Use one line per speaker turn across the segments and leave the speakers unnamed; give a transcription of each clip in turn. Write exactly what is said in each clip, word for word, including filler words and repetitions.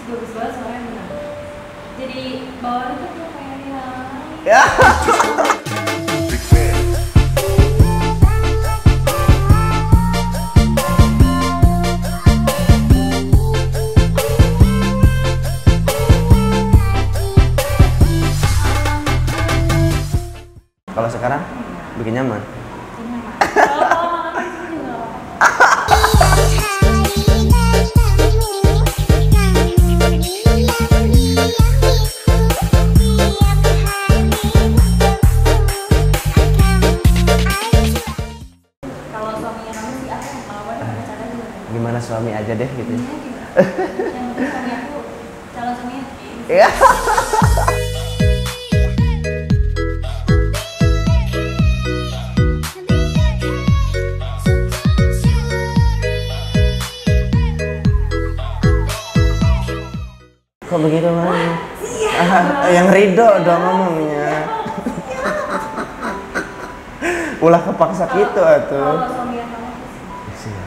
bagus banget soalnya benar. Jadi bawaan itu tuh kayak
ya. Kalau sekarang bikin nyaman. Gimana suami aja deh gitu.
Yang penting suami aku calon suaminya.
Iya. Kok begitu Mami? Ah, yang ridho dong ngomongnya. Ulah kepaksa gitu atuh.
Kalau suami yang kamu
Siap.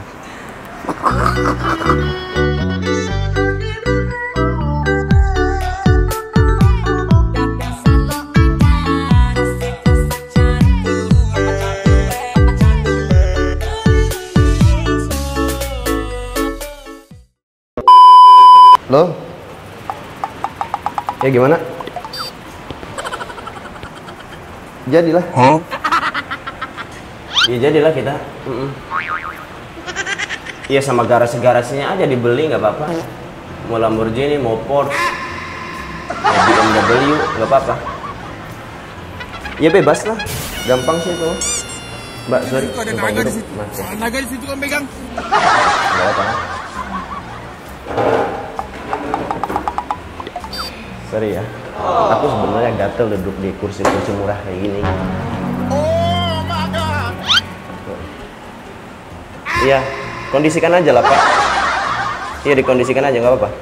Loh? Ya gimana? Jadilah. Huh? Ya jadilah kita. Mm-mm. Iya sama garasi-garasinya aja dibeli nggak apa-apa. Mau Lamborghini, mau Porsche, mau B M W nggak apa-apa. Ya bebas lah, gampang sih itu. Mbak, sorry, gampang duduk. Mas.
Naga di situ kan pegang.
Nggak apa-apa. Sorry ya, aku sebenarnya gatel duduk di kursi-kursi murah kayak gini.
Oh my god.
Iya, kondisikan aja lah Pak. Iya dikondisikan aja nggak apa-apa.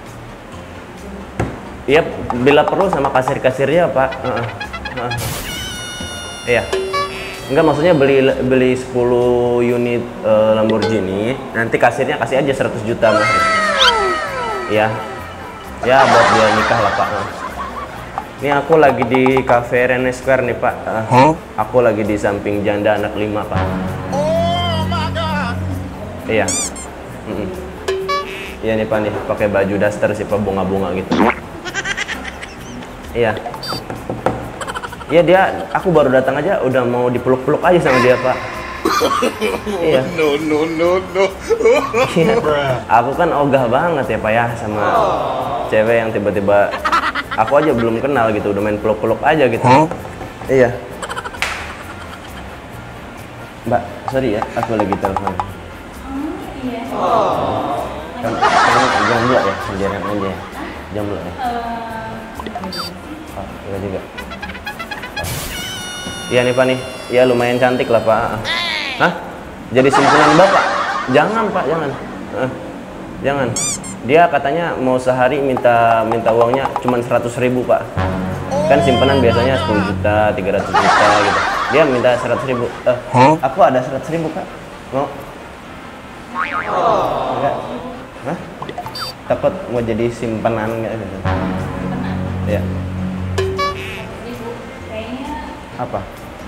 Iya, bila perlu sama kasir-kasirnya Pak. Uh-uh. Uh-uh. Iya, enggak maksudnya beli beli sepuluh unit uh, Lamborghini, nanti kasirnya kasih aja seratus juta Mas. Iya, ya buat dia nikah lah Pak. Uh. Ini aku lagi di Cafe Rene Square nih Pak. Uh, huh? Aku lagi di samping janda anak lima Pak.
Oh my god.
Iya. Mm-mm. Iya nih Pak nih, pakai baju daster sih Pak, bunga-bunga gitu. Iya. Iya dia, aku baru datang aja udah mau dipeluk-peluk aja sama dia Pak. Iya.
No no no no.
Iya. Aku kan ogah banget ya Pak ya sama cewek yang tiba-tiba aku aja belum kenal gitu, udah main peluk-peluk aja gitu. Huh? Iya. Mbak, sorry ya, aku lagi telepon.
iya.
Kan, kan jomblo ya, sendirian aja ya. Jomblo ya. Oh, enggak juga. Iya nih Pak nih, ya lumayan cantik lah Pak. Hah? Jadi simpenan Bapak? Jangan Pak, jangan. Uh, jangan. Dia katanya mau sehari minta minta uangnya cuma seratus ribu Pak. Kan simpanan biasanya sepuluh juta, tiga ratus juta gitu. Dia minta seratus ribu. Uh, huh? Aku ada seratus ribu Pak. Mau? Enggak? Hah? Takut mau jadi simpanan nggak gitu? Iya. Apa?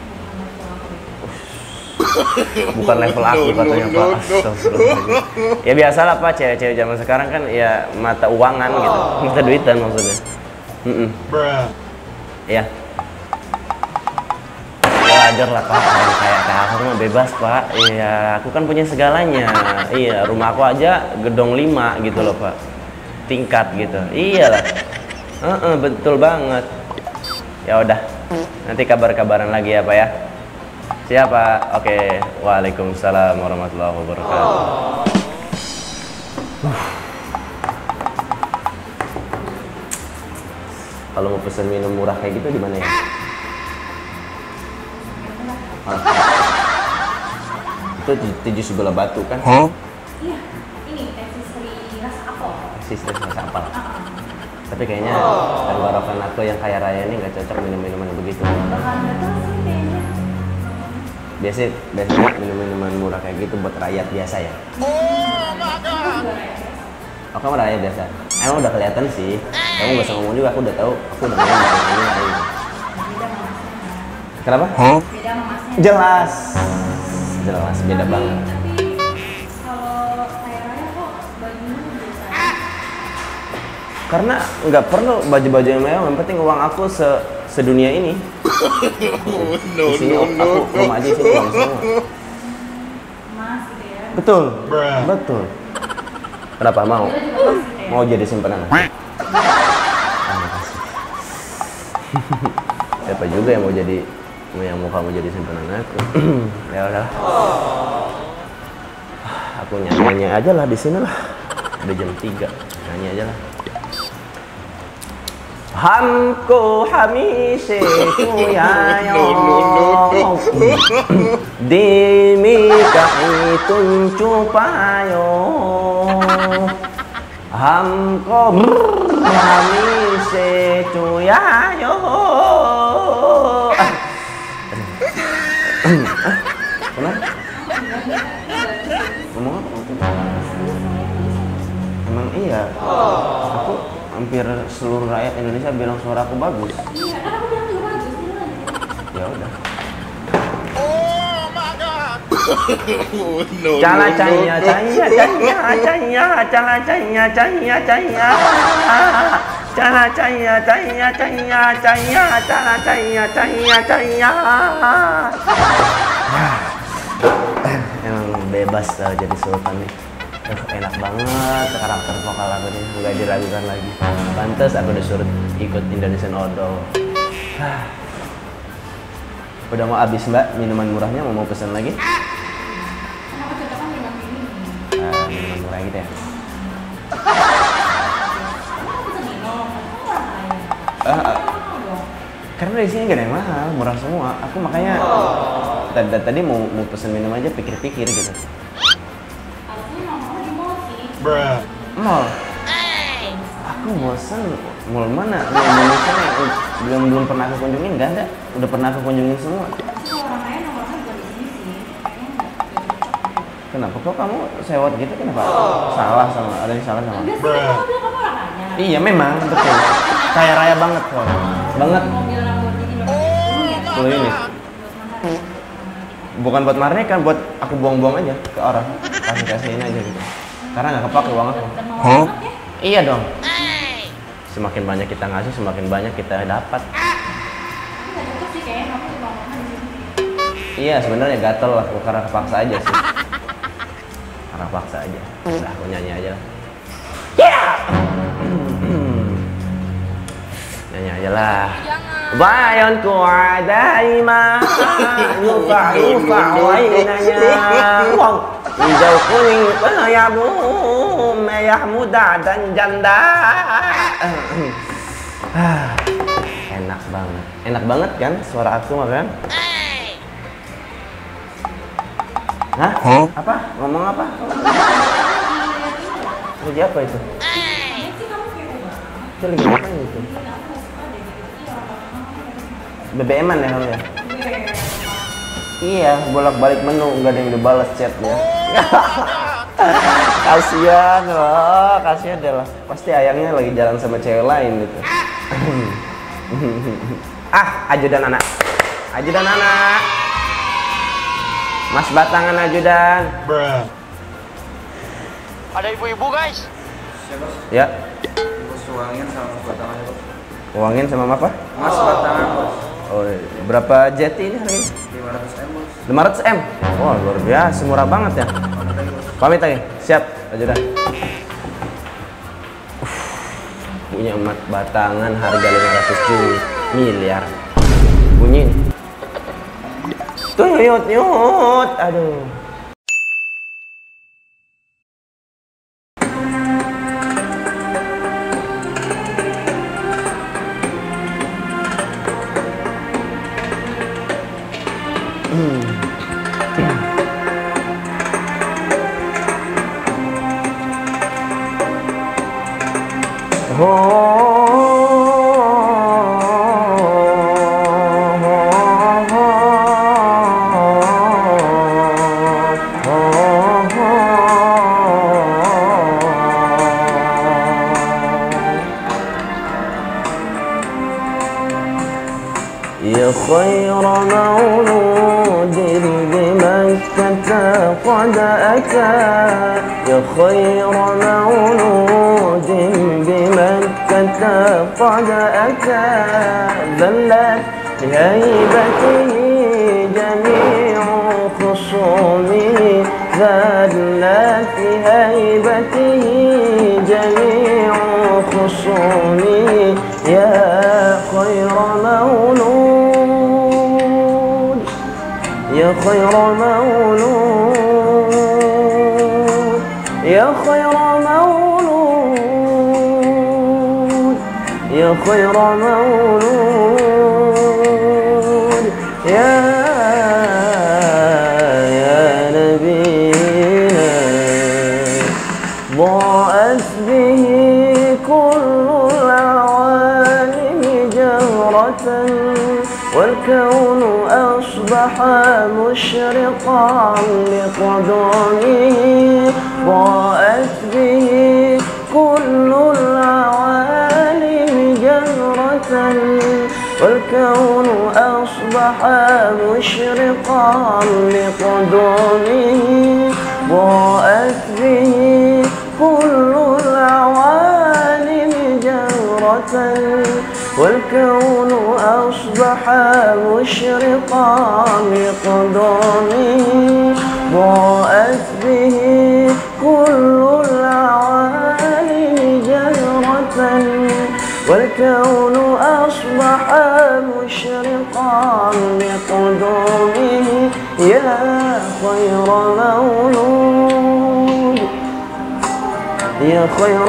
Bukan level aku katanya Pak. Astagfirullahaladzim. Ya biasalah Pak, cewek-cewek zaman sekarang kan ya mata uangan gitu, mata duitan maksudnya. Mm-mm. Iya. Ya wajar lah Pak, orang kayak kayak aku mah bebas Pak. Iya, aku kan punya segalanya. Iya, rumah aku aja gedung lima gitu loh Pak, tingkat gitu. Iyalah. Uh-uh, betul banget. Ya udah, nanti kabar-kabaran lagi ya Pak ya. Siapa? Oke. Waalaikumsalam warahmatullahi wabarakatuh. Uh. Kalau mau pesen minum murah kayak gitu di mana ya? Ah. Itu tujuh sebelah batu kan?
Huh?
Iya, ini eksesori rasa apel.
Sistem rasa apel. Tapi kayaknya tenggorokan aku yang kaya raya ini nggak cocok minum-minuman begitu.
Bahkan nggak tahu sih kayaknya.
Biasanya, biasanya minum-minuman murah kayak gitu buat rakyat biasa ya.
Oh my god.
Aku mah raya biasa. Emang udah kelihatan sih. Kamu nggak usah ngomong juga, aku udah tahu. Aku udah ngomong ini raya.
Beda sama masnya.
Kenapa?
Beda sama masnya.
Jelas. Jelas beda
Tapi-
banget.
Tapi kalau kayak Raya kok bajunya biasa.
Karena nggak perlu baju-baju yang mewah, yang penting uang aku se sedunia ini.
Oh, no,
Isinya
no, no,
aku rumah aja isinya uang semua.
Emas gitu ya.
Betul.
Bruh.
Betul. Kenapa mau?
Dia juga emas gitu ya.
Mau jadi simpanan aku? Ah, makasih. Siapa juga yang mau jadi yang mau kamu jadi simpanan aku? Ya udah. Aku nyanyi aja lah di sini lah. Udah jam tiga. Nyanyi aja lah. Hamko hamishe kuyayo Dimika itun cupayo Hamko hamishe kuyayo Kenapa? Ngomong apa? Emang iya. Aku hampir seluruh rakyat Indonesia bilang suara aku bagus.
Iya, kan aku bilang juga bagus. Dia lanjutin.
Ya udah.
Oh my god. Oh, no,
Cala
no,
caya
no,
caya caya caya cala caya caya caya cala caya caya caya caya cala caya caya caya. Emang bebas lah jadi sultan nih. Uh, enak banget karakter vokal aku nih, nggak diragukan lagi. Pantes aku disuruh ikut Indonesian Idol. Ah. Udah mau habis mbak minuman murahnya, mau mau pesan lagi?
Kenapa kita kan dengan ini?
Ah, minuman murah gitu ya.
Kamu bisa minum, kamu orang kaya.
Ah, ah,
Mau dong.
karena di sini gak ada yang mahal, murah semua. Aku makanya tadi, tadi mau mau pesen minum aja pikir-pikir gitu.
Harusnya mama di mall sih.
Bruh.
Mall. Aku bosen. Mall mana? Di Indonesia yang belum belum pernah aku kunjungin nggak ada. Udah pernah aku kunjungin semua.
Tapi kalau orang kaya nomornya bukan di sini sih. Kayaknya nggak nggak cocok.
Kenapa kok kamu sewot gitu? Kenapa? Salah sama ada yang salah sama.
Enggak sih,
Bruh.
kamu bilang kamu orang kaya.
Iya memang betul. Kaya raya banget kok. Banget.
Mobil Lamborghini sepuluh ya.
sepuluh unit.
Buat mana?
Bukan buat Marne kan, buat aku buang-buang aja ke orang. Kasih kasihin aja gitu. Karena nggak kepake uang aku.
Dan mau
Hah?
banget ya.
Iya dong. Semakin banyak kita ngasih, semakin banyak kita dapat.
Tapi nggak cocok sih kayaknya kamu di mama di sini.
Iya sebenarnya gatel lah, karena kepaksa aja sih. Karena paksa aja. Udah aku nyanyi aja lah. Nyanyi aja lah. Bayan ku daima lupa lupa wainanya. Wow. Hijau kuning pelayamu merah muda dan janda. Ah, enak banget, enak banget kan suara aku mah kan? Hah?
Hah?
Apa? Ngomong apa? Lagi apa itu?
Kayaknya sih kamu kepo banget.
Itu lagi apa itu?
Iya, aku nggak suka deh gitu. Iya, orang-orang
B B M-an ya kamu ya?
kayak
Iya, bolak-balik menu, nggak ada yang dibalas chatnya. Kasian loh, kasian deh lah. Pasti ayangnya lagi jalan sama cewek lain gitu. Ah, ajudan anak. Ajudan anak. Mas batangan ajudan.
Bruh.
Ada ibu-ibu guys.
Ya,
Bos uangin sama batangannya bos.
uangin sama apa?
Mas batangan bos.
Oh, berapa jeti ini harganya?
lima ratus M bos.
lima ratus M. Wah, luar biasa, murah banget ya.
Pamit lagi bos.
Pamit lagi. Siap, ajudan. Uff, punya emat batangan harga lima ratus juta miliar. Bunyi. Tuh nyut nyut. Aduh. يا خير مولود بمكة قد أتى يا خير مولود بمكة قد أتى ذلت بهيبته جميع خصومه ذلت بهيبته جميع خصومه يا خير مولود يا خير مولود يا خير مولود يا خير مولود يا يا نبينا ضاءت به كل العوالم جهرة والكون أصبح مشرقا لقدومه ضاءت به كل العوالم جهرة والكون أصبح مشرقا لقدومه ضاءت به كل العوالم جهرة والكون أصبح مشرقا لقدومه ضاءت به كل العوالم جهرة والكون أصبح مشرقا لقدومه يا خير مولود يا خير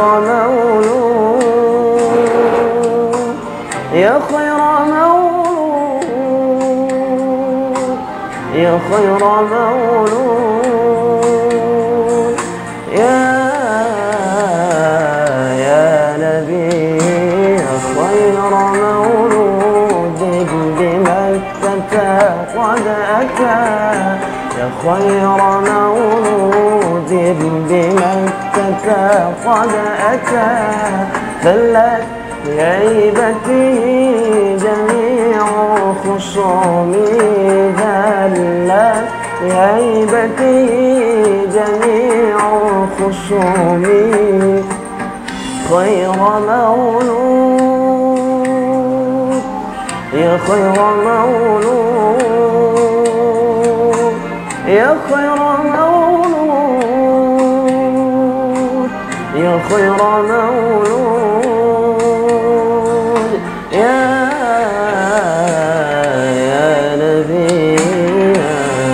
مولود يا خير مولود يا خير مولود يا يا نبي يا خير مولود بمكة قد أتى يا خير مولود بمكة قد أتى ذلت بهيبته جميع خصومه ذلت بهيبته جميع خصومه خير مولود يا خير مولود يا خير مولود يا خير مولود يا يا نبينا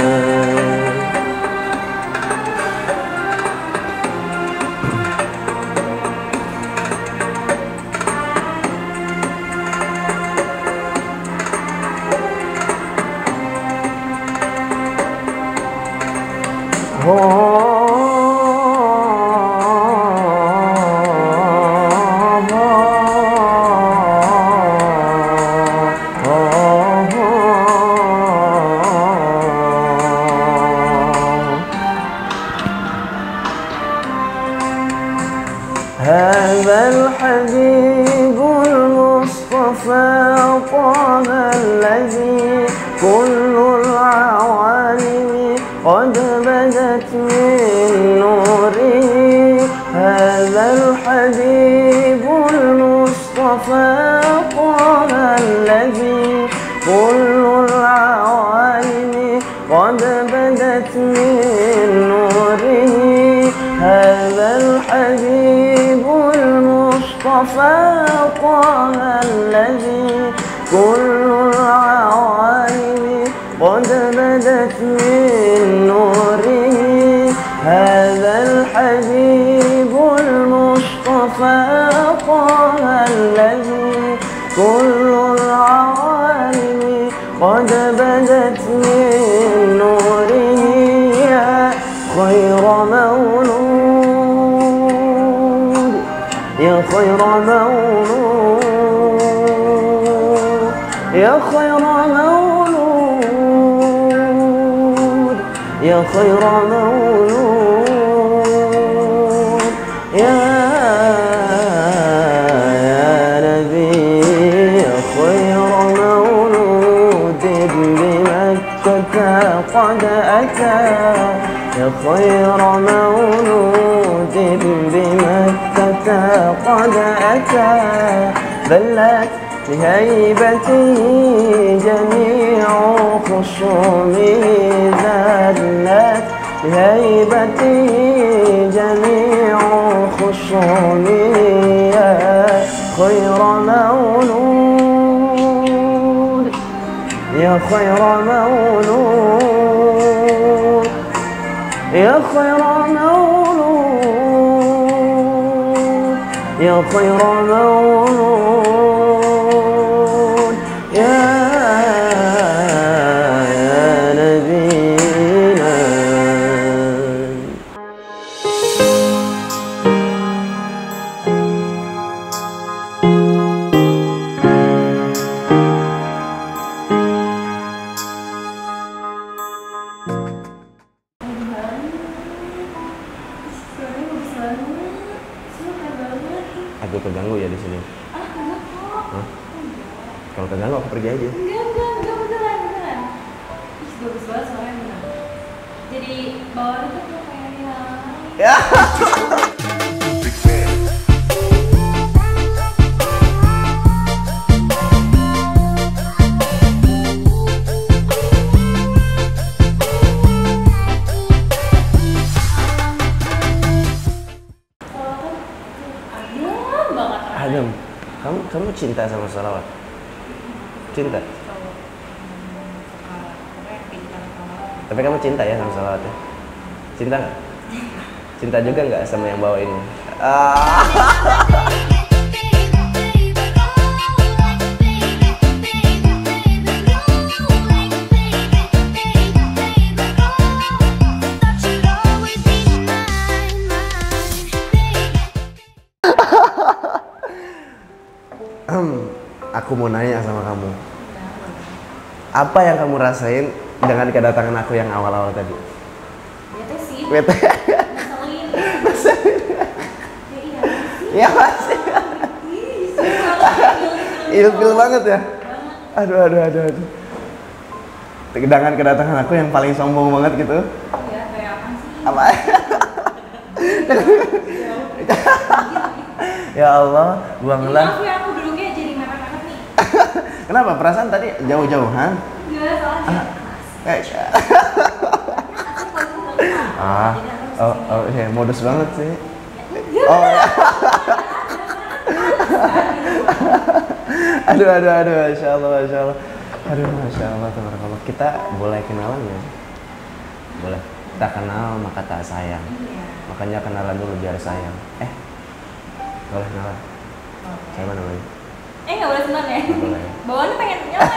هذا الحبيب المصطفى طه الذي كل العوالم قد بدت من نوره هذا الحبيب المصطفى طه الذي كل العوالم قد بدت من نوره هذا الحبيب المصطفى طه الذي كل العوالم قد بدت من نوره هذا الحبيب المصطفى طه الذي كل العوالم قد بدت من نوره يا خير مولود يا خير مولود يا خير مولود يا خير مولود يا يا نبي يا خير مولود أتى يا خير مولود بمكة قد أتى ذلت لهيبته جميع خصومه ذلت لهيبته جميع خصومه يا خير مولود يا خير مولود يا خير مولود يا خير مولود يا نبينا. Aku keganggu ya di sini.
Ah, enggak kok.
Hah? Kalau keganggu aku pergi aja.
Enggak, enggak, enggak, beneran, beneran. Ih, bagus banget suaranya beneran. Jadi bawaan itu tuh kayak hilang.
Ya. Adam, kamu kamu cinta sama sholawat? Cinta? Tapi kamu cinta ya sama sholawat ya? Cinta nggak? Cinta juga nggak sama yang bawa ini? Ah. Aku mau nanya sama kamu, apa yang kamu rasain dengan kedatangan aku yang awal-awal tadi?
Bete sih.
Bete?
Ngeselin.
Ngeselin?
Ya iya.
Ya masih.
Ih, sumpah.
Ilfil banget ya? Aduh, aduh, aduh, aduh. Dengan kedatangan aku yang paling sombong banget gitu.
Iya, kayak apa sih?
Apa? Ya Allah, buanglah.
Maaf ya, aku duduknya jadi mepet-mepet nih.
Kenapa? Perasaan tadi jauh-jauhan?
Enggak, soalnya
Eh, ah, oh, oh, ya, modus banget sih. Oh, ya. Aduh, aduh, aduh, masya Allah, masya Allah. Aduh, masya Allah, tabarakallah. Kita boleh kenalan ya? Boleh. Kita kenal maka tak sayang. Makanya kenalan dulu biar sayang. Eh, boleh kenalan. Siapa namanya?
Eh, nggak boleh senang ya?
Nggak boleh.
Bawaannya pengen nyala.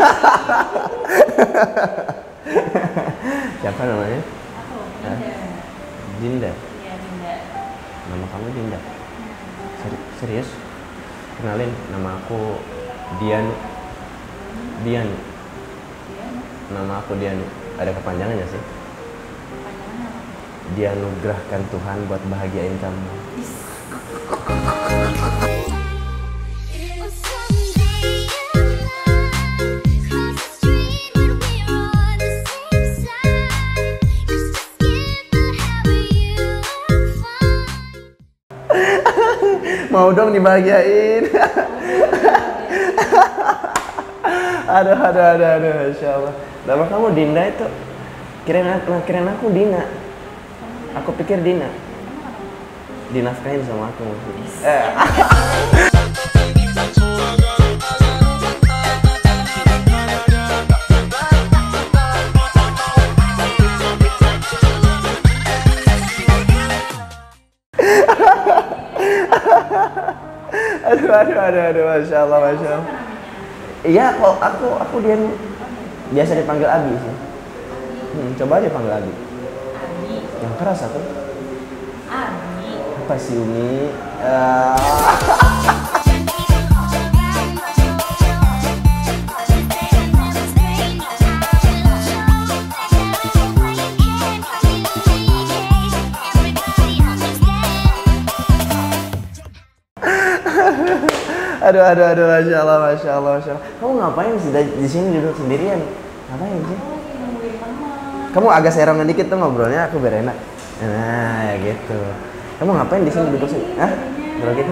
Siapa namanya?
Aku,
Hah?
Dinda.
Dinda.
Iya, Dinda.
Nama kamu Dinda? Seri- serius? Kenalin, nama aku Dian. Dian. Nama aku Dian. Ada kepanjangannya sih?
Panjangannya apa?
Dianugerahkan Tuhan buat bahagiain kamu. Mau dong dibahagiain. Aduh, aduh, aduh, aduh, Masya Allah. Nama kamu Dinda itu, kirain aku, kirain aku Dina. Aku pikir Dina. Dinafkahin sama aku. Eh. Aduh, aduh, aduh, aduh, masya Allah, masya Allah. Iya, kok aku, aku dia biasa dipanggil Abi sih. Hmm, coba aja panggil Abi.
Abi.
Yang keras aku.
Abi.
Apa sih Umi? Uh... Aduh, aduh, aduh, masya Allah, masya Allah, masya Allah. Kamu ngapain sih di sini duduk sendirian? Ngapain sih?
Aku lagi nungguin teman.
Kamu agak serongan dikit tuh ngobrolnya, aku biar enak. Nah, ya gitu. Kamu ngapain di sini duduk sini? Hah? Grogi?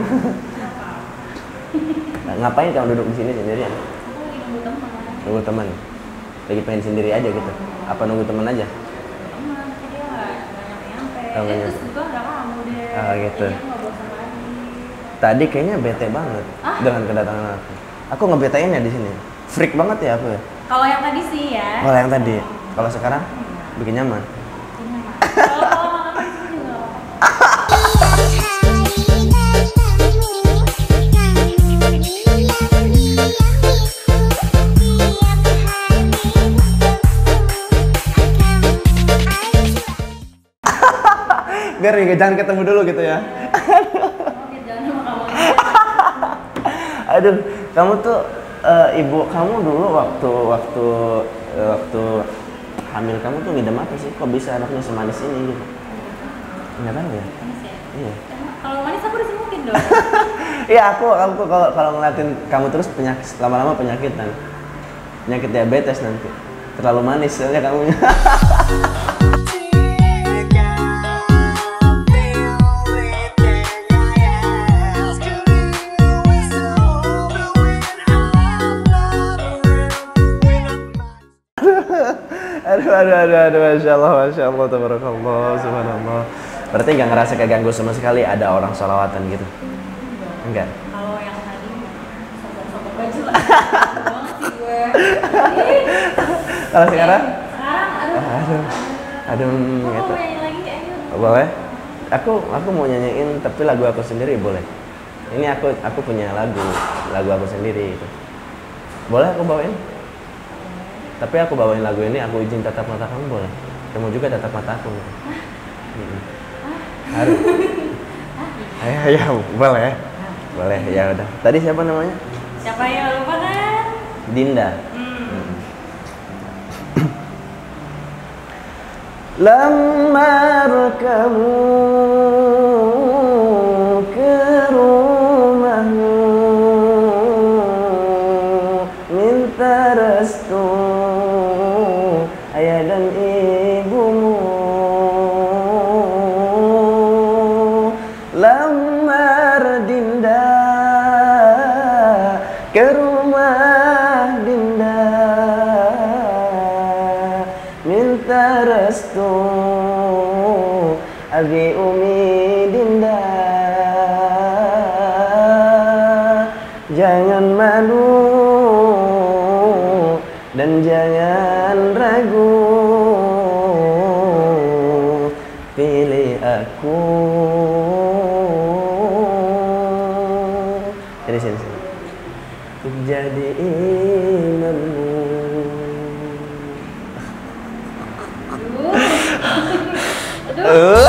Ngapain kamu duduk di sini sendirian?
Aku lagi nunggu teman.
Nunggu teman. Lagi pengen sendiri aja gitu. Apa nunggu teman aja?
Teman, tapi dia nggak nggak nyampe-nyampe.
Oh, nggak
Eh, terus
nyampe.
kebetulan ada kamu deh.
Ah, gitu.
Jadi aku nggak bosan lagi.
Tadi kayaknya bete banget
Ah?
dengan kedatangan aku. Aku ngebetain ya di sini. Freak banget ya aku ya.
Kalau yang tadi sih ya.
Kalau yang tadi, kalau sekarang bikin nyaman.
Ini mah. Kalau kalau makan di sini juga nggak apa-apa.
Biar nih, jangan ketemu dulu gitu ya.
Oke, jangan sama kamu aja.
Aduh, kamu tuh eh, ibu kamu dulu waktu waktu eh, waktu hamil kamu tuh ngidam apa sih? Kok bisa anaknya semanis ini gitu? Nggak tahu ya.
Manis ya?
Iya.
Emang kalau manis aku disebutin dong.
Iya, aku aku kalau kalau ngeliatin kamu terus penyakit lama-lama penyakitan. Penyakit diabetes nanti. Terlalu manis soalnya kamunya. Aduh, aduh, aduh, aduh, masya Allah, masya Allah, tabarakallah, subhanallah. Berarti nggak ngerasa keganggu sama sekali ada orang sholawatan gitu? Enggak?
Kalau yang tadi sopok-sopok baju lah. Banget sih gue. Ih.
Kalau sekarang?
Sekarang aduh.
Aduh, aduh,
Kamu
gitu.
mau nyanyi lagi ayo.
Boleh? Aku aku mau nyanyiin tapi lagu aku sendiri boleh? Ini aku aku punya lagu, lagu aku sendiri gitu. Boleh aku bawain? Tapi aku bawain lagu ini, aku izin tatap mata kamu boleh? Kamu juga tatap mata aku gitu. Mm-mm. Harus. Ayo, ya, boleh. Boleh, ya udah. Tadi siapa namanya?
Siapa yang lupa kan?
Dinda.
Hmm.
Lamar kamu ke rumahmu, minta restu ayah dan ibumu. Lamar Dinda ke rumah Dinda, minta restu abi umi Dinda. Jangan malu dan jangan ragu, pilih aku. Jadi sini sini. Untuk jadi imammu.
Aduh.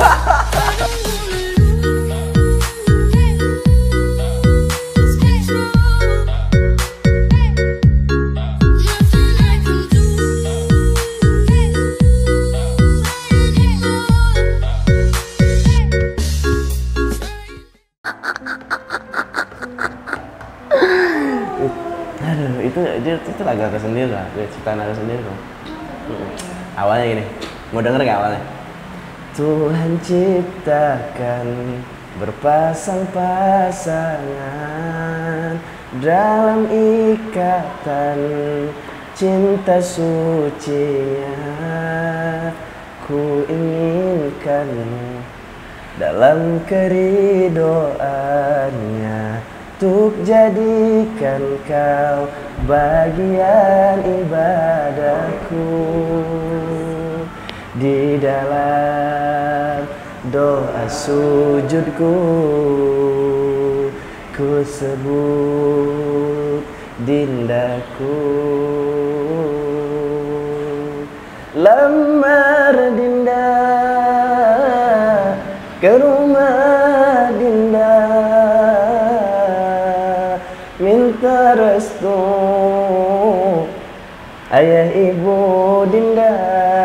Aduh, itu dia itu lagu aku sendiri lah, dia ciptaan aku sendiri kok. Mm. Awalnya gini, mau denger gak awalnya? Tuhan ciptakan berpasang-pasangan dalam ikatan cinta sucinya. Ku inginkanmu dalam keridoannya, untuk jadikan kau bagian ibadahku. Di dalam doa sujudku, ku sebut Dindaku. Lamar Dinda ke rumah Dinda, minta restu ayah ibu Dinda.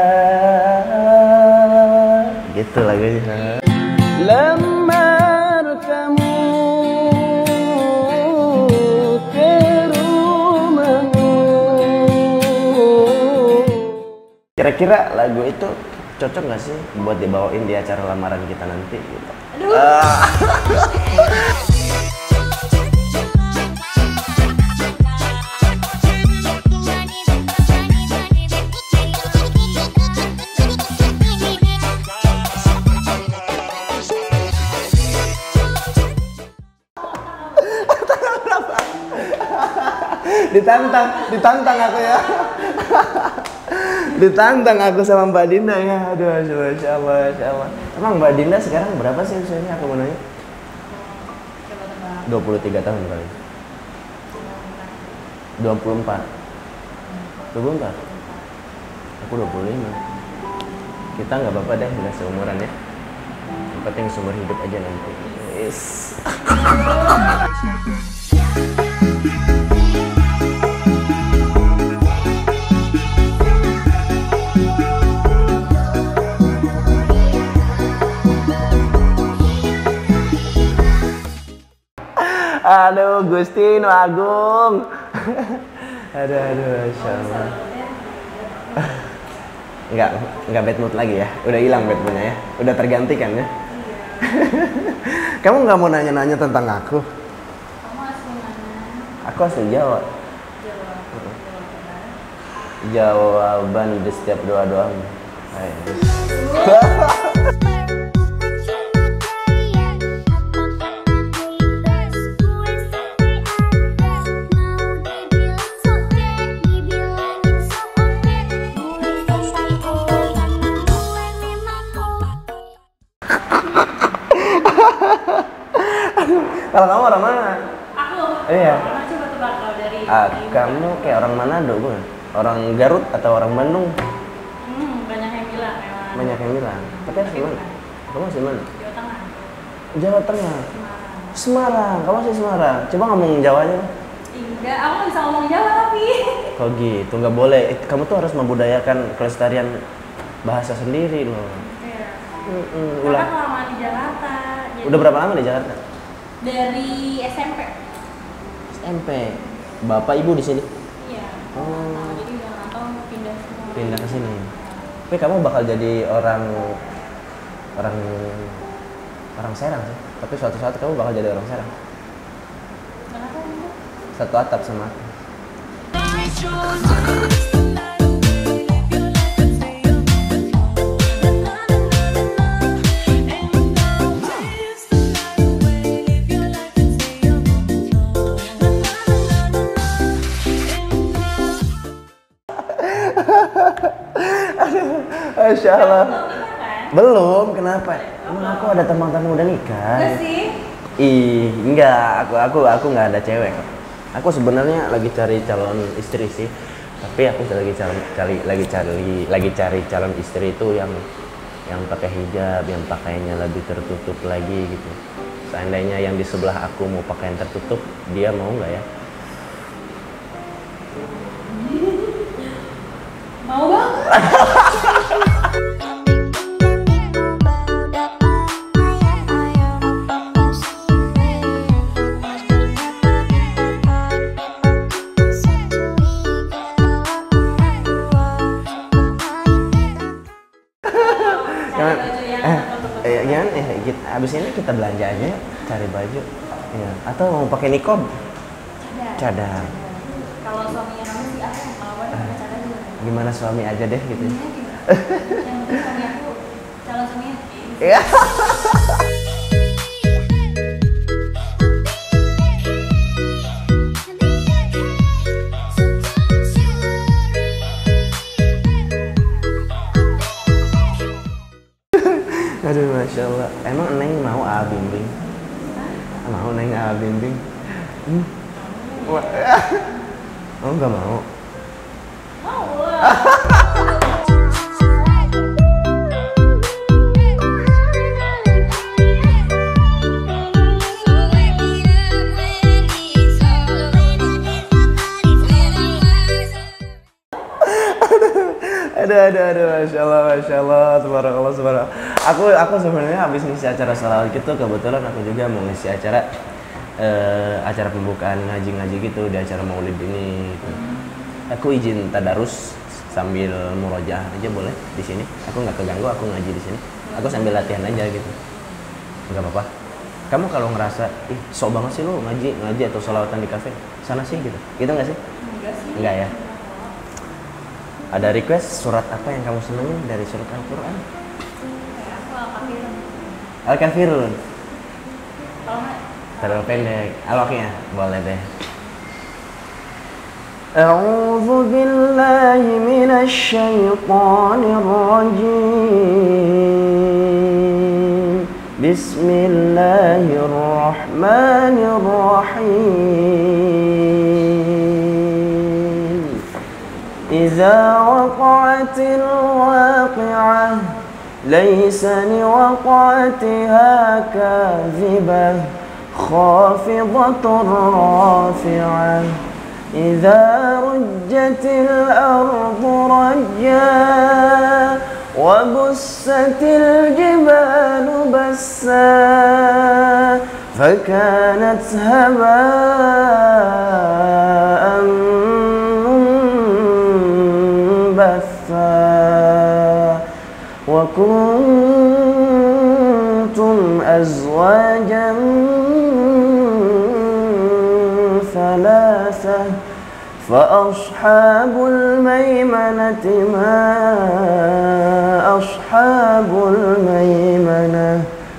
Gitu lagunya. Lamar kamu ke rumahmu. Kira-kira lagu itu cocok nggak sih buat dibawain di acara lamaran kita nanti? Gitu.
Aduh.
Ah. ditantang, ditantang aku ya. Ditantang aku sama Mbak Dinda ya. Aduh, masya Allah, masya Allah. Emang Mbak Dinda sekarang berapa sih usianya? Aku mau nanya. dua puluh tiga tahun kali. dua puluh empat. dua puluh empat. Aku dua puluh lima. Kita nggak apa-apa deh, udah seumuran ya. Yang penting seumur hidup aja nanti. Yes. Aduh, Gusti Nu Agung. Aduh, aduh, masya Allah. Enggak, enggak bad mood lagi ya. Udah hilang bad moodnya ya. Udah tergantikan ya. Kamu nggak mau nanya-nanya tentang aku?
Kamu asli mana?
Aku asli Jawa.
Jawa.
Jawaban di setiap doa-doa. Kalau kamu orang mana?
Aku.
Iya.
Aku coba tebak kalau dari.
Ah, kamu kayak orang Manado bukan? Orang Garut atau orang Bandung?
Hmm, banyak yang bilang memang.
Banyak yang bilang. Tapi asli mana? Kamu asli mana?
Jawa Tengah.
Jawa Tengah.
Semarang.
Semarang. Kamu asli Semarang. Coba ngomong Jawanya.
Enggak, aku nggak bisa ngomong Jawa tapi.
Kok gitu? Nggak boleh. Eh, Kamu tuh harus membudayakan kelestarian bahasa sendiri loh.
Iya.
Mm-mm,
Karena
ulah.
kan lama di Jakarta. Jadi
Udah berapa lama di Jakarta?
dari S M P.
S M P. Bapak ibu di sini?
Iya.
Oh.
Nah, jadi udah nggak tahu pindah semua.
Pindah ke sini. Tapi kamu bakal jadi orang orang orang Serang sih. Tapi suatu saat kamu bakal jadi orang Serang.
Kenapa enggak?
Satu atap sama aku. Masya Allah. Belum, kenapa? Emang aku ada teman-teman udah nikah.
Enggak sih.
Ih, enggak, aku aku aku nggak ada cewek. Aku sebenarnya lagi cari calon istri sih. Tapi aku lagi cari, cari lagi cari lagi cari calon istri itu yang yang pakai hijab, yang pakaiannya lebih tertutup lagi gitu. Seandainya yang di sebelah aku mau pakaian tertutup, dia mau nggak ya?
Mau banget.
Jangan,
baju yang
eh,
tertutup.
eh, jangan, eh, kita, abis ini kita belanja aja yuk, cari baju, ya. Atau mau pakai nikob, cadar.
Kalau suaminya kamu sih aku mau banget pakai cadar juga.
Gimana suami aja deh gitu.
Ini gimana? Yang penting suami aku calon suaminya.
Ya. Aduh, masya Allah. Emang Neng mau A bimbing? Mau Neng A bimbing? Hmm. Wah. Oh, nggak mau.
Mau lah.
Aduh, aduh, aduh, masya Allah, masya Allah, subhanallah, subhanallah. Aku, aku sebenarnya habis ngisi acara salawat gitu, kebetulan aku juga mau ngisi acara, eh, acara pembukaan ngaji-ngaji gitu di acara maulid ini. Gitu. Aku izin tadarus sambil murojaah aja boleh di sini. Aku nggak keganggu, aku ngaji di sini. Aku sambil latihan aja gitu. Nggak apa-apa. Kamu kalau ngerasa, ih sok banget sih lu ngaji, ngaji atau sholawatan di kafe, sana sih gitu. Gitu nggak sih?
Enggak sih.
Enggak ya? Ada request surat apa yang kamu senengin dari surat Al-Quran?
Kayak aku Al-Kafirun.
Al-Kafirun.
Kalau nggak
Terlalu pendek. Al-Waqiah boleh deh. A'udzu billahi minasy syaithanir rajim. Bismillahirrahmanirrahim. Idza waqa'atil waqi'ah laysa liwaqa'atiha kadhibah khafidatur rafi'ah. إذا رجت الأرض رجا وبست الجبال بسا فكانت هباء منبثا وكنتم أزواجا ثلاثة فأصحاب الميمنة ما أصحاب الميمنة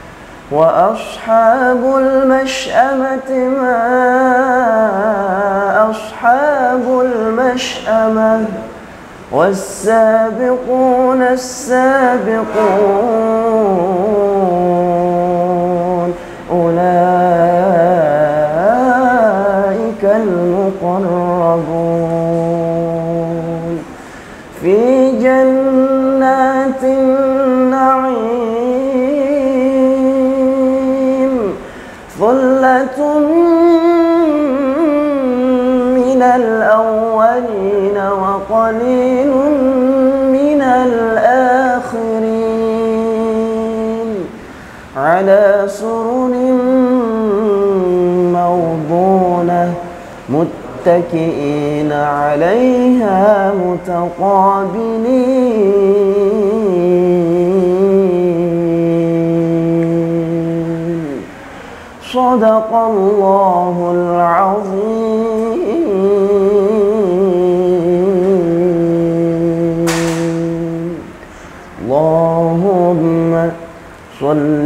وأصحاب المشأمة ما أصحاب المشأمة والسابقون السابقون أولئك المقربون في جنات النعيم ثلة من الأولين وقليل من الآخرين على سرر موضونة متكئين عليها متقابلين صدق الله العظيم. اللهم صل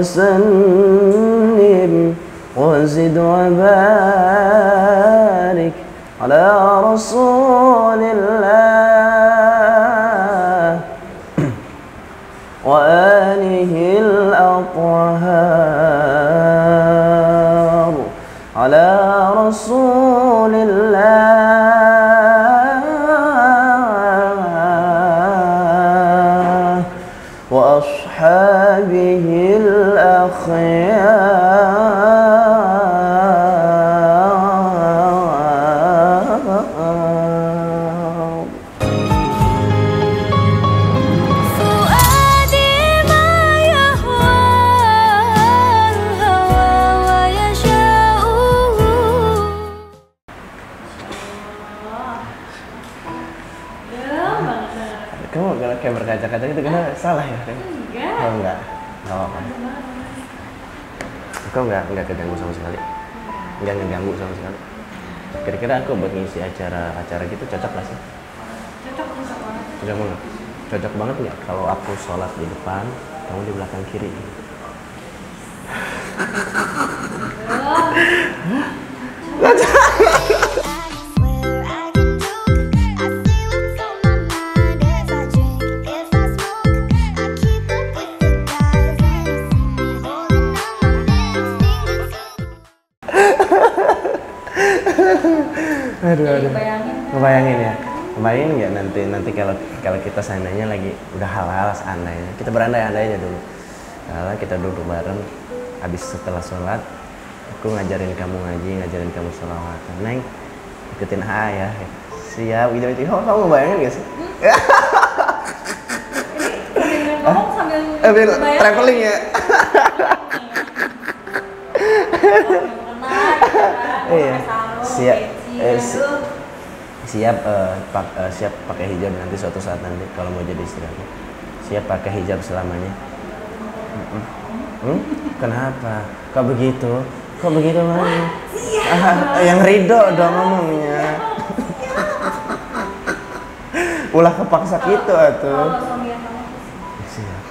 وسلم وزد وبارك على رسول الله وآله الأطهار على رسول الله وأصحابه الأخيار.
فؤادي ما يهوى الهوى ويشاء.
Udah banget.
Kamu kalau kayak berkaca-kaca gitu karena salah ya? Kan?
Enggak.
Oh enggak, nggak apa-apa. Kau nggak nggak keganggu sama sekali, nggak ngeganggu sama sekali. Kira-kira aku buat ngisi acara-acara gitu cocok nggak sih?
Cocok cocok banget.
Cocok banget. Cocok banget nggak kalau aku sholat di depan, kamu di belakang kiri?
Where I can do, I say what's on my mind. If I drink, if I smoke, I keep up with the guys. When you see me holding on my man, singing.
Aduh, aduh.
Bayangin.
Ngebayangin ya? Ngebayangin nggak nanti nanti kalau kalau kita seandainya lagi udah halal seandainya kita berandai-andai aja dulu. Kalau kita duduk bareng, habis setelah sholat, aku ngajarin kamu ngaji, ngajarin kamu sholawatan. Neng, ikutin A ya. Siap, gitu gitu. Oh, kamu bayangin nggak sih?
Sambil ngomong sambil
Eh, biar
bayangin.
traveling ya.
Iya.
Iya. Siap. Eh, si- siap eh, pak, eh, siap pakai hijab nanti suatu saat nanti kalau mau jadi istri aku. Siap pakai hijab selamanya. Mm-mm. Hmm? Kenapa? Kok begitu? Kok begitu Mami? Ah, yang ridho dong ngomongnya. Ulah kepaksa gitu atuh.
Kalau suami yang kamu
Siap.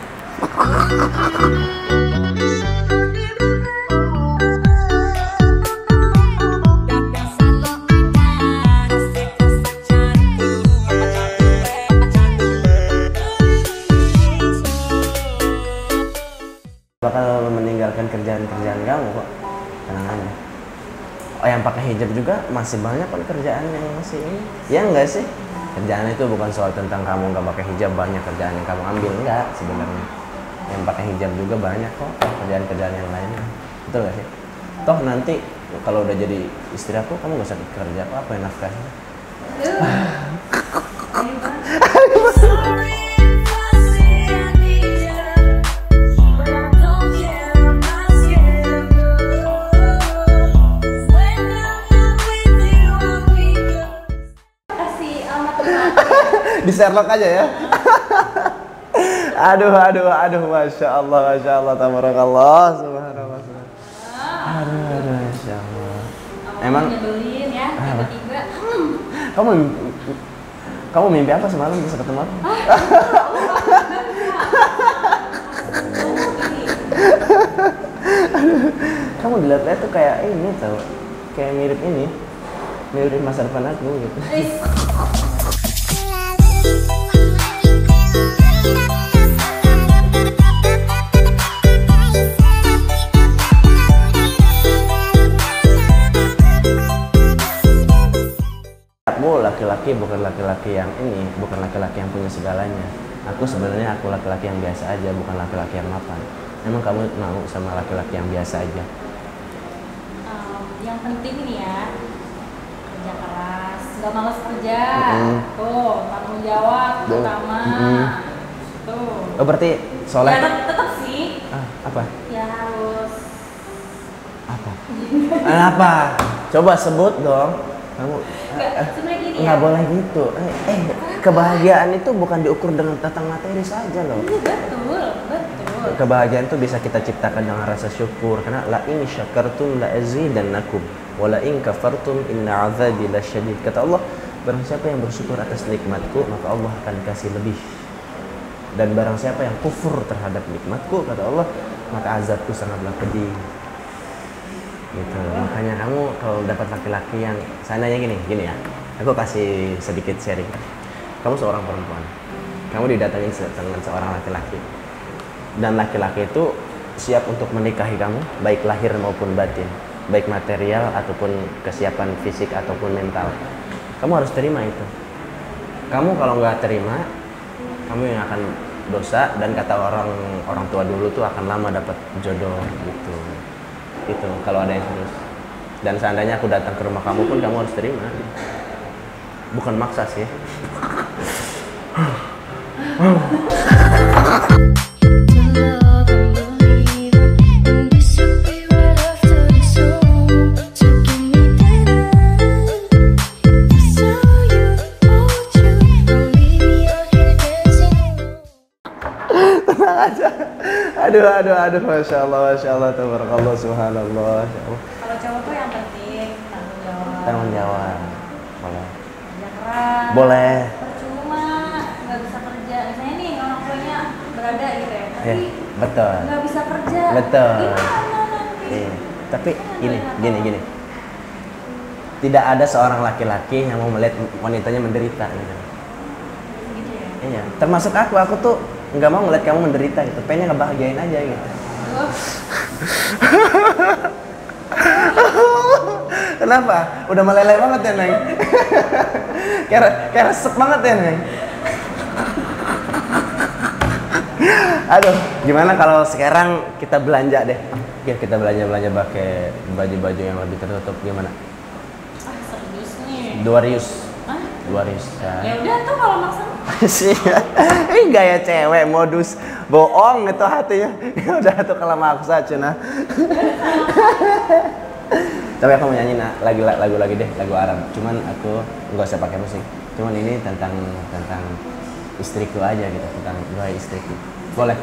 Bakal meninggalkan kerjaan-kerjaan kamu kok, tenang aja. Oh, yang pakai hijab juga masih banyak kan kerjaan yang masih ini, ya enggak sih? Kerjaan itu bukan soal tentang kamu nggak pakai hijab banyak kerjaan yang kamu ambil, enggak sebenarnya. Yang pakai hijab juga banyak kok kerjaan-kerjaan yang lainnya, betul gak sih? Toh nanti kalau udah jadi istri aku, kamu gak usah kerja apa-apa yang nafkahnya. Di Sherlock aja ya. Aduh, aduh, aduh, masya Allah, masya Allah, tabarakallah, subhanallah. Aduh, aduh, masya Allah. Emang
nyebelin ya tiba-tiba. Hmm.
kamu kamu mimpi apa semalam bisa ketemu aku? Aduh, kamu dilihat-lihat tuh kayak ini tau, kayak mirip ini, mirip masa depan aku gitu. Aku laki-laki bukan laki-laki yang ini, bukan laki-laki yang punya segalanya. Aku sebenarnya aku laki-laki yang biasa aja, bukan laki-laki yang mapan. Emang kamu mau sama laki-laki yang biasa aja?
Um, yang penting nih ya, kerja keras, nggak malas kerja,
Mm-mm.
tuh tanggung jawab
Tuh.
utama,
Mm-mm.
tuh.
Oh berarti soleh?
Ya tet- tetap sih,
Ah, apa?
ya harus.
Apa? Apa? Coba sebut dong. Kamu
Nggak,
eh,
sebenarnya gini
nggak
ya.
boleh gitu. Eh, eh, kebahagiaan itu bukan diukur dengan tentang materi saja loh.
Iya, betul, betul.
Kebahagiaan itu bisa kita ciptakan dengan rasa syukur, karena la in syakartum la azidannakum wa la in kafartum inna azabi lasyadid. Kata Allah, barang siapa yang bersyukur atas nikmatku, maka Allah akan kasih lebih. Dan barang siapa yang kufur terhadap nikmatku, kata Allah, maka azabku sangatlah pedih. Gitu. Makanya kamu kalau dapat laki-laki yang seandainya gini, gini ya. Aku kasih sedikit sharing. Kamu seorang perempuan. Kamu didatangi dengan seorang laki-laki. Dan laki-laki itu siap untuk menikahi kamu, baik lahir maupun batin, baik material ataupun kesiapan fisik ataupun mental. Kamu harus terima itu. Kamu kalau nggak terima, kamu yang akan dosa, dan kata orang orang tua dulu tuh akan lama dapat jodoh gitu. Itu kalau ada yang serius. Dan seandainya aku datang ke rumah kamu pun kamu harus terima. Bukan maksa sih. Tenang aja. Aduh, aduh, aduh, masya Allah, masya Allah, tabarakallah, subhanallah, masya Allah.
Kalau cowok tuh yang penting tanggung jawab.
Tanggung jawab. Boleh.
Kerja keras.
Boleh.
Percuma nggak bisa kerja. Misalnya nih orang tuanya berada gitu ya, tapi
Ya, betul.
nggak bisa kerja.
Betul.
Gimana nanti?
Iya. Tapi gini, gini, gini. Tidak ada seorang laki-laki yang mau melihat wanitanya menderita gitu.
Gitu ya.
Iya. Termasuk aku, aku tuh nggak mau ngeliat kamu menderita gitu. Pengennya ngebahagiain aja gitu.
Aduh.
Kenapa? Udah meleleh banget ya, Neng? kayak, kayak resep banget ya, Neng? Aduh, gimana kalau sekarang kita belanja deh? Ya, kita belanja-belanja pakai baju-baju yang lebih tertutup, gimana?
Ah, serius nih.
Dua rius.
Hah?
Dua rius.
Ya udah tuh kalau maksa.
Sih, ini gaya cewek modus bohong itu hatinya. Udah tuh kalau maksa cina. Tapi aku mau nyanyi nah, lagu lagu lagi deh, lagu Arab. Cuman aku nggak usah pakai musik. Cuman ini tentang tentang istriku aja gitu, tentang dua istriku. Boleh?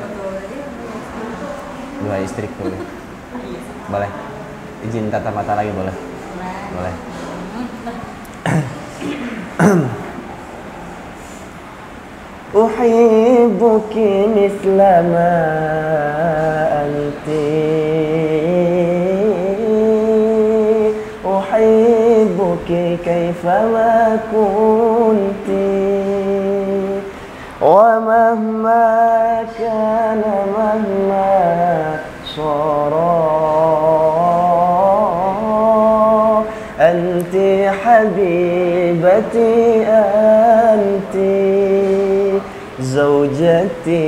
Dua istriku. Boleh. Boleh. Izin tatap mata lagi boleh? Boleh. Uhibbuki misla ma anti Uhibbuki kaifama kunti Wa mahma kana mahma sara Anti habibati anti زوجتي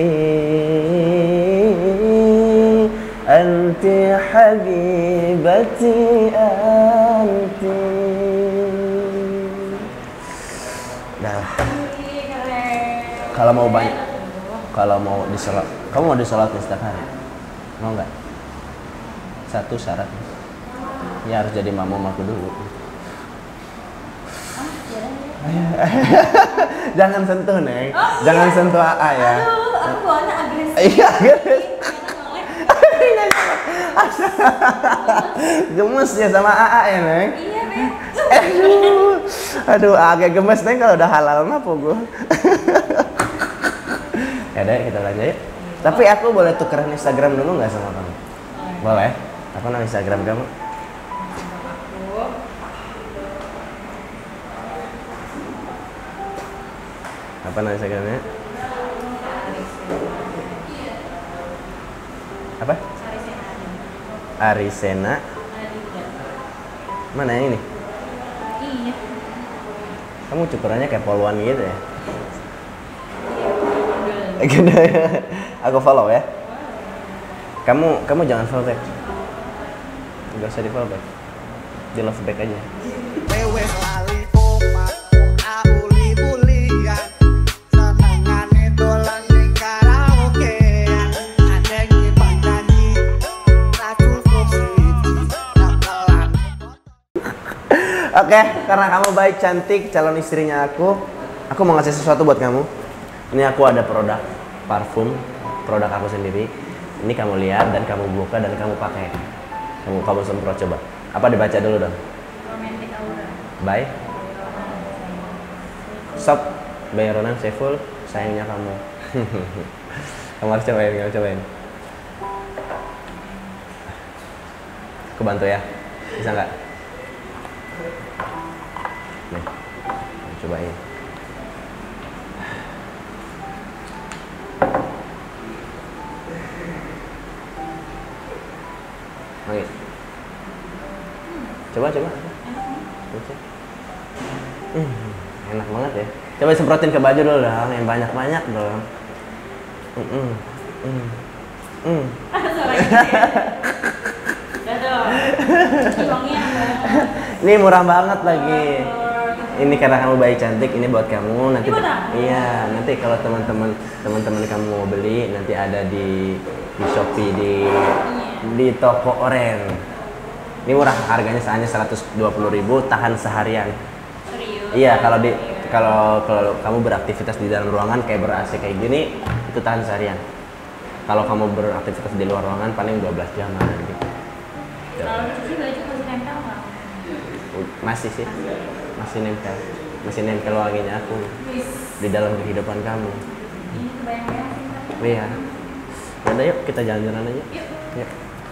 أنت حبيبتي أنت. Nah, kalau mau banyak, kalau mau disolat, kamu mau disolat setiap hari, mau nggak? Satu syarat, ya harus jadi makmum aku dulu. Jangan sentuh, Neng.
Oh,
Jangan
iya.
sentuh A A ya.
Aduh, aku bawaannya agresif.
Iya, agresif. Gemes ya sama A A ya, Neng?
Iya, Beb.
Aduh, aduh agak gemes, Neng, kalau udah halal mah pogo. Ya udah, kita lanjut yuk. Tapi aku boleh tukeran Instagram dulu nggak sama kamu? Boleh. Apa nama Instagram kamu? Apa nama Instagramnya? Apa? Arisena. Mana yang ini?
Iya.
Kamu cukurannya kayak poluan gitu ya? Gede ya. Aku follow ya. Kamu kamu jangan follow back. Gak usah di follow back. Di love back aja.
Wewe lali oma, aku libulian. Senengane dolan ning karaokean. Ada yang pandangi, tak cukup siji, tak pelan.
Oke, karena kamu baik, cantik, calon istrinya aku, aku mau ngasih sesuatu buat kamu. Ini aku ada produk parfum, produk aku sendiri. Ini kamu lihat dan kamu buka dan kamu pakai. Kamu kamu semprot coba. Apa dibaca dulu dong?
Romantic Aura.
Bye. Stop. Bayronan Saiful, sayangnya kamu. Kamu harus cobain, kamu cobain. Aku bantu ya. Bisa nggak? Nih, cobain. Oke. Coba coba. Coba. Hmm, enak banget ya. Coba semprotin ke baju dulu dong, yang banyak-banyak dong. Hmm, hmm, hmm, hmm.
Suara gitu ya. Udah dong. Ih, wanginya banget.
Ini murah banget lagi. Ini karena kamu baik cantik, ini buat kamu nanti.
Ini buat aku?
Iya, nanti kalau teman-teman teman-teman kamu mau beli nanti ada di di Shopee di di toko Oren. Ini murah, harganya hanya seratus dua puluh ribu, tahan seharian.
Serius.
Iya, kalau di kalau kalau kamu beraktivitas di dalam ruangan kayak ber-A C kayak gini, itu tahan seharian. Kalau kamu beraktivitas di luar ruangan paling dua belas jam gitu.
Kalau cuci baju masih nempel nggak?
Masih sih. Masih nempel. Masih nempel wanginya aku
Wis.
di dalam kehidupan kamu.
Ini kebayang-bayang sih, Pak.
Iya. Yaudah yuk kita jalan-jalan aja.
Yuk.
Yuk.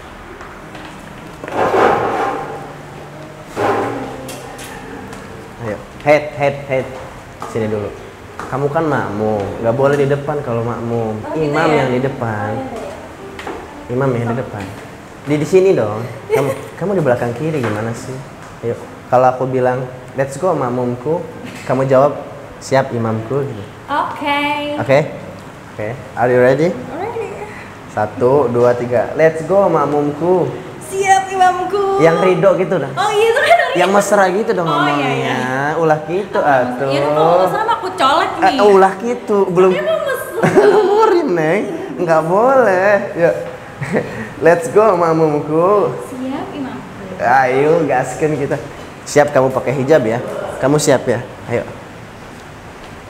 Ayo, head, head, head. Sini dulu. Kamu kan makmum, nggak boleh di depan kalau makmum.
Oh, gitu
Imam
ya?
yang di depan.
Oh, iya, iya.
Imam yang di depan. Di di sini dong. Kamu kamu di belakang kiri gimana sih? Ayo. Kalau aku bilang, let's go makmumku, kamu jawab siap imamku. Gitu.
Oke.
Oke? Oke. Are you ready?
Ready.
Satu, dua, tiga. Let's go makmumku.
Siap imamku.
Yang ridho gitu dah.
Oh iya itu kan dari.
Yang mesra gitu dong
Oh,
ngomongnya.
iya,
Ulah gitu atuh.
Iya kalau sama aku colek nih.
Eh, ulah gitu. Belum.
Emang mesra.
Murim, Neng. Enggak boleh. Yuk. Let's go makmumku.
Siap imamku.
Ayo gaskan kita. Siap kamu pakai hijab ya? Kamu siap ya? Ayo.